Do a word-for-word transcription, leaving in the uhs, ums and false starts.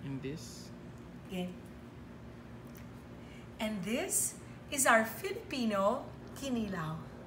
in this. Okay. And this is our Filipino kinilaw.